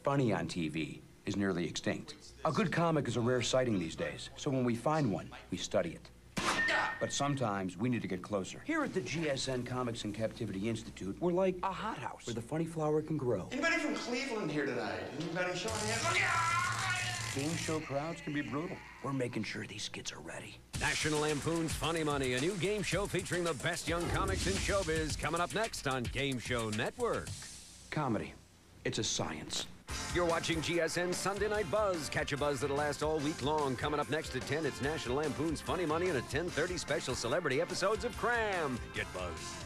funny on TV is nearly extinct. A good comic is a rare sighting these days, so when we find one, we study it. But sometimes we need to get closer. Here at the GSN Comics in Captivity Institute, we're like a hothouse where the funny flower can grow. Anybody from Cleveland here tonight? Anybody showing hands? Game show crowds can be brutal. We're making sure these skits are ready. National Lampoon's Funny Money, a new game show featuring the best young comics in showbiz, coming up next on Game Show Network. Comedy. It's a science. You're watching GSN's Sunday Night Buzz. Catch a buzz that'll last all week long. Coming up next at 10, it's National Lampoon's Funny Money and a 10:30 special celebrity episodes of Cram. Get buzzed.